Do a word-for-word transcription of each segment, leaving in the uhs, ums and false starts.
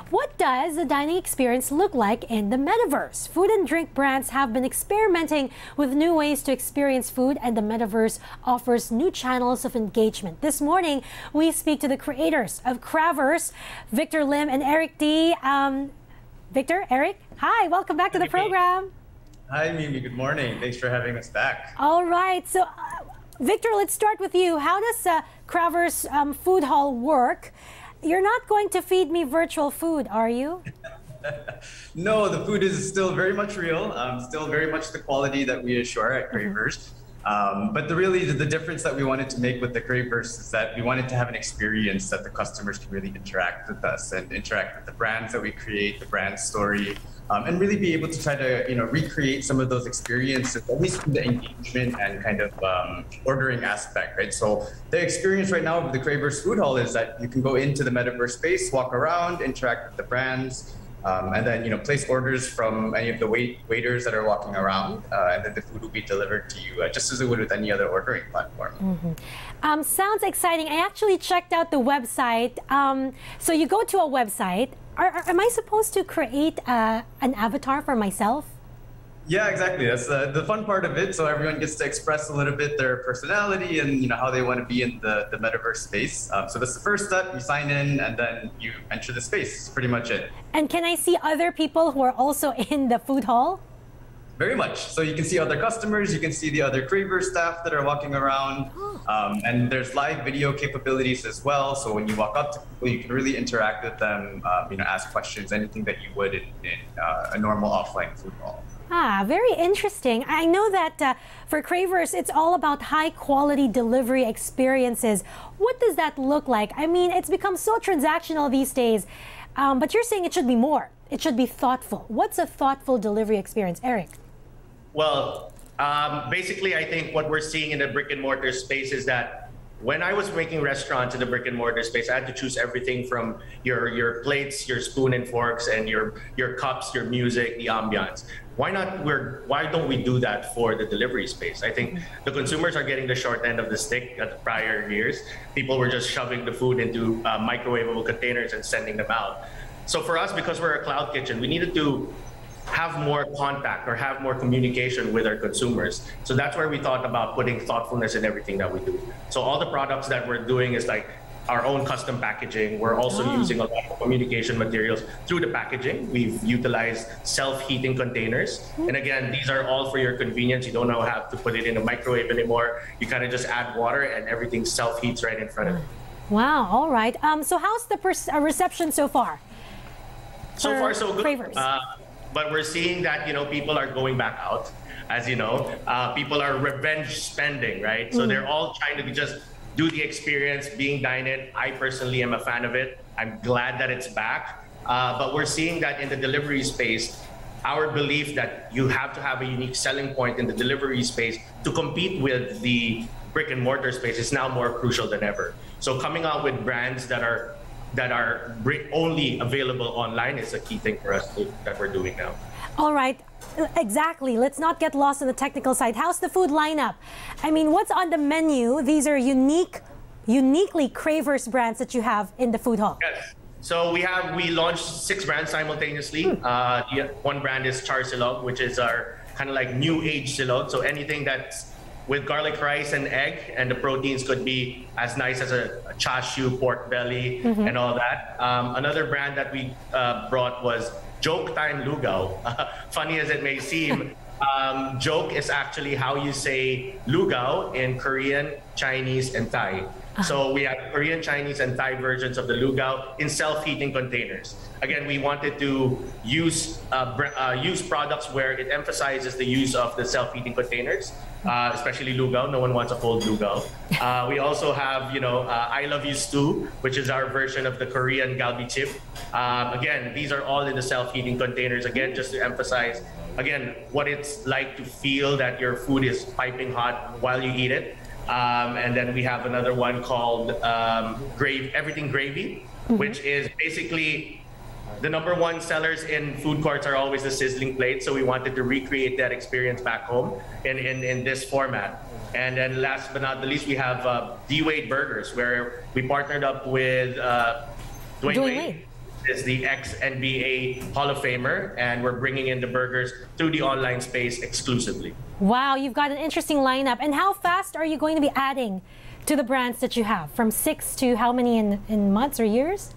What does the dining experience look like in the metaverse? Food and drink brands have been experimenting with new ways to experience food, and the metaverse offers new channels of engagement. This morning, we speak to the creators of Cravers, Victor Lim and Eric D. Um, Victor, Eric, hi, welcome back to the program. Hi, Mimi. Good morning. Thanks for having us back. All right. So, uh, Victor, let's start with you. How does uh, Cravers um, Food Hall work? You're not going to feed me virtual food, are you? No, the food is still very much real. Um, still very much the quality that we assure at Cravers. Um, but the really the difference that we wanted to make with the Cravers is that we wanted to have an experience that the customers can really interact with us and interact with the brands that we create, the brand story, um, and really be able to try to you know recreate some of those experiences, at least from the engagement and kind of um, ordering aspect, right? So the experience right now with the Cravers Food Hall is that you can go into the metaverse space, walk around, interact with the brands. Um, and then, you know, place orders from any of the wait waiters that are walking around, uh, and then the food will be delivered to you, uh, just as it would with any other ordering platform. Mm-hmm. um, sounds exciting. I actually checked out the website. Um, so you go to a website. Are, are, am I supposed to create uh, an avatar for myself? Yeah, exactly. That's uh, the fun part of it. So everyone gets to express a little bit their personality and you know how they want to be in the, the metaverse space. Um, so that's the first step. You sign in and then you enter the space. That's pretty much it. And can I see other people who are also in the food hall? Very much. So you can see other customers, you can see the other Cravers staff that are walking around, um, and there's live video capabilities as well. So when you walk up to people, you can really interact with them, um, you know, ask questions, anything that you would in, in uh, a normal offline food hall. Ah, very interesting. I know that uh, for Cravers, it's all about high quality delivery experiences. What does that look like? I mean, it's become so transactional these days, um, but you're saying it should be more. It should be thoughtful. What's a thoughtful delivery experience? Eric? Well, um, basically, I think what we're seeing in the brick and mortar space is that when I was making restaurants in the brick and mortar space, I had to choose everything from your your plates, your spoon and forks, and your your cups, your music, the ambiance. Why not? We're why don't we do that for the delivery space? I think the consumers are getting the short end of the stick at the prior years. People were just shoving the food into uh, microwavable containers and sending them out. So for us, because we're a cloud kitchen, we needed to have more contact or have more communication with our consumers. So that's where we thought about putting thoughtfulness in everything that we do. So all the products that we're doing is like our own custom packaging. We're also oh. using a lot of communication materials through the packaging. We've utilized self-heating containers. Mm-hmm. And again, these are all for your convenience. You don't have to put it in a microwave anymore. You kind of just add water and everything self-heats right in front of you. Wow, all right. Um, so how's the uh, reception so far? So far, so good. Uh, But we're seeing that, you know, people are going back out, as you know. Uh, people are revenge spending, right? So mm. they're all trying to just do the experience, being dine-in. I personally am a fan of it. I'm glad that it's back. Uh, but we're seeing that in the delivery space, our belief that you have to have a unique selling point in the delivery space to compete with the brick and mortar space is now more crucial than ever. So coming out with brands that are that are only available online is a key thing for us to, that we're doing now. All right, exactly. Let's not get lost on the technical side. How's the food lineup? I mean, what's on the menu? These are unique, uniquely Cravers brands that you have in the food hall. Yes. So we have, we launched six brands simultaneously. Hmm. Uh, the, one brand is Char Silog, which is our kind of like new age silog. So anything that's with garlic rice and egg, and the proteins could be as nice as a, a chashu, pork belly, mm-hmm. and all that. Um, another brand that we uh, brought was Joke Time Lugaw. Uh, funny as it may seem, um, joke is actually how you say lugaw in Korean, Chinese, and Thai. Uh-huh. So we have Korean, Chinese, and Thai versions of the lugaw in self-heating containers. Again, we wanted to use uh, uh, use products where it emphasizes the use of the self-heating containers, uh, especially lugaw. No one wants a cold lugaw. Uh, we also have, you know, uh, I Love You Stew, which is our version of the Korean galbi chip. Um, again, these are all in the self-heating containers. Again, just to emphasize, again, what it's like to feel that your food is piping hot while you eat it. Um, and then we have another one called um, Grave, Everything Gravy, mm-hmm. which is basically the number one sellers in food courts are always the sizzling plate. So we wanted to recreate that experience back home in, in, in this format. And then last but not the least, we have uh, D-Wade Burgers, where we partnered up with uh, Dwayne, Dwayne Wade. is the ex-N B A Hall of Famer, and we're bringing in the burgers through the online space exclusively. Wow, you've got an interesting lineup. And how fast are you going to be adding to the brands that you have? From six to how many in, in months or years?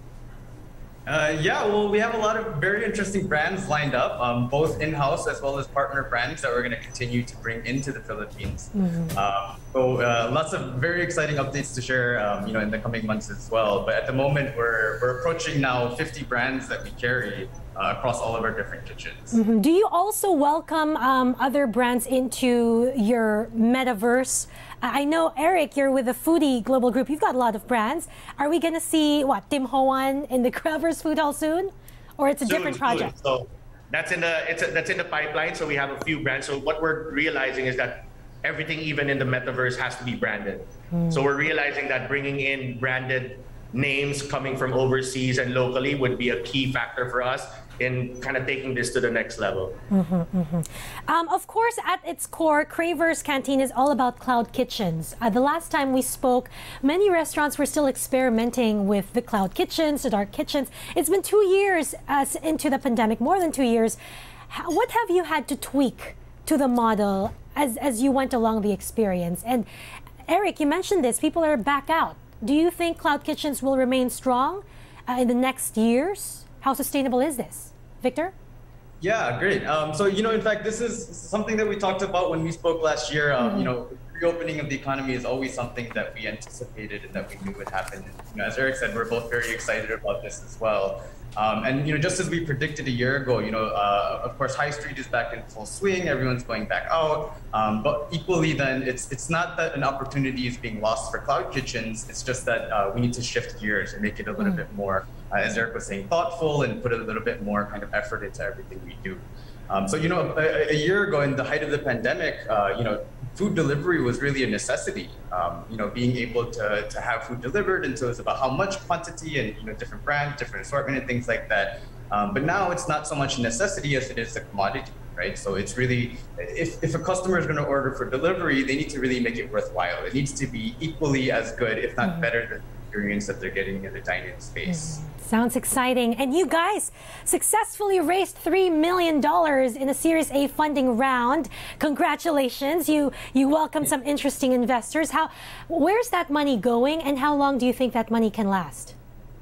Uh, yeah, well, we have a lot of very interesting brands lined up, um, both in-house as well as partner brands that we're going to continue to bring into the Philippines. Mm-hmm. um, so uh, lots of very exciting updates to share, um, you know, in the coming months as well. But at the moment, we're we're approaching now fifty brands that we carry uh, across all of our different kitchens. Mm-hmm. Do you also welcome um, other brands into your metaverse? I know, Eric, you're with the Foodie Global Group. You've got a lot of brands. Are we going to see, what, Tim Ho Wan in the Crevers Food Hall soon? Or it's a soon, different project? Soon. So that's in the it's a, that's in the pipeline. So we have a few brands. So what we're realizing is that everything, even in the metaverse, has to be branded. Mm. So we're realizing that bringing in branded names coming from overseas and locally would be a key factor for us in kind of taking this to the next level. Mm-hmm, mm-hmm. Um, of course, at its core, Cravers Canteen is all about cloud kitchens. Uh, the last time we spoke, many restaurants were still experimenting with the cloud kitchens, the dark kitchens. It's been two years uh, into the pandemic, more than two years. How, what have you had to tweak to the model as, as you went along the experience? And Eric, you mentioned this, people are back out. Do you think cloud kitchens will remain strong uh, in the next years? How sustainable is this? Victor? Yeah, great. Um, so, you know, in fact, this is something that we talked about when we spoke last year. Um, mm-hmm. You know, reopening of the economy is always something that we anticipated and that we knew would happen. And, you know, as Eric said, we're both very excited about this as well. Um, and, you know, just as we predicted a year ago, you know, uh, of course, High Street is back in full swing. Everyone's going back out. Um, but equally then, it's it's not that an opportunity is being lost for cloud kitchens. It's just that uh, we need to shift gears and make it a little mm. bit more, uh, as Eric was saying, thoughtful and put a little bit more kind of effort into everything we do. Um, so, you know, a, a year ago, in the height of the pandemic, uh, you know, food delivery was really a necessity. Um, you know, being able to, to have food delivered, and so it's about how much quantity and, you know, different brands, different assortment and things like that. Um, but now it's not so much a necessity as it is a commodity, right? So it's really, if, if a customer is going to order for delivery, they need to really make it worthwhile. It needs to be equally as good, if not better, than the experience that they're getting in the dine-in space. Mm. Sounds exciting. And you guys successfully raised three million dollars in a Series A funding round. Congratulations. You you welcomed some interesting investors. How, where's that money going, and how long do you think that money can last?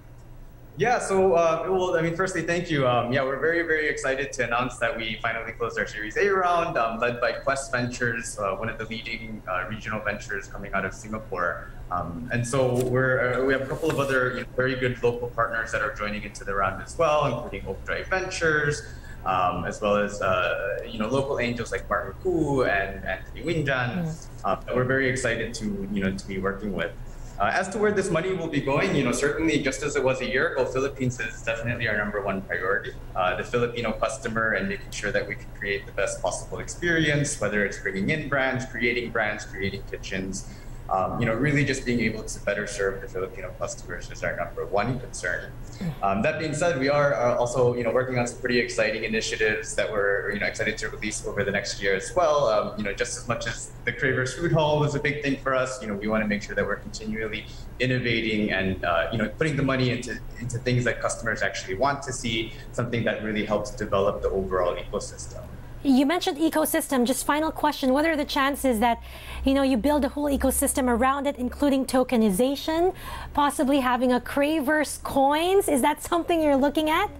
Yeah, so, uh, well, I mean, firstly, thank you. Um, yeah, we're very, very excited to announce that we finally closed our Series A round, um, led by Quest Ventures, uh, one of the leading uh, regional ventures coming out of Singapore. Um, and so we're, uh, we have a couple of other, you know, very good local partners that are joining into the round as well, including Oak Drive Ventures, um, as well as, uh, you know, local angels like Martin Koo and Anthony Winjan, mm. uh, that we're very excited to, you know, to be working with. Uh, as to where this money will be going, you know, certainly just as it was a year ago, Philippines is definitely our number one priority. Uh, the Filipino customer, and making sure that we can create the best possible experience, whether it's bringing in brands, creating brands, creating kitchens. Um, you know, really just being able to better serve the Filipino customers is our number one concern. Um, that being said, we are uh, also, you know, working on some pretty exciting initiatives that we're, you know, excited to release over the next year as well. Um, you know, just as much as the Cravers Food Hall was a big thing for us, you know, we want to make sure that we're continually innovating and, uh, you know, putting the money into, into things that customers actually want to see, something that really helps develop the overall ecosystem. You mentioned ecosystem. Just final question. What are the chances that, you know, you build a whole ecosystem around it, including tokenization, possibly having a Cravers coins? Is that something you're looking at?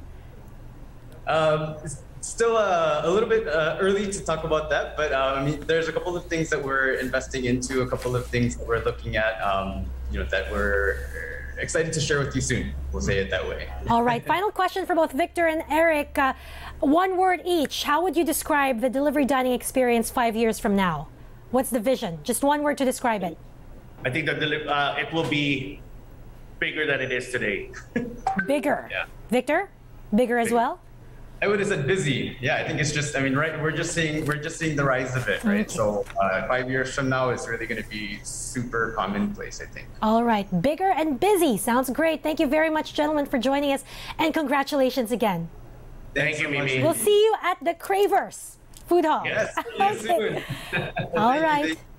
Um, it's still uh, a little bit uh, early to talk about that, but uh, I mean, there's a couple of things that we're investing into, a couple of things that we're looking at, um, you know, that we're excited to share with you soon. We'll say it that way. All right. Final question for both Victor and Eric. Uh, one word each. How would you describe the delivery dining experience five years from now? What's the vision? Just one word to describe it. I think that uh, it will be bigger than it is today. Bigger. Yeah. Victor, bigger as well? I would have said busy. Yeah, I think it's just, I mean, right, we're just seeing, we're just seeing the rise of it, right? Okay. So uh, five years from now, it's really going to be super commonplace, I think. All right, bigger and busy. Sounds great. Thank you very much, gentlemen, for joining us, and congratulations again. Thank Thanks you, so Mimi. We'll see you at the Cravers Food Hall. Yes, see you soon. All right.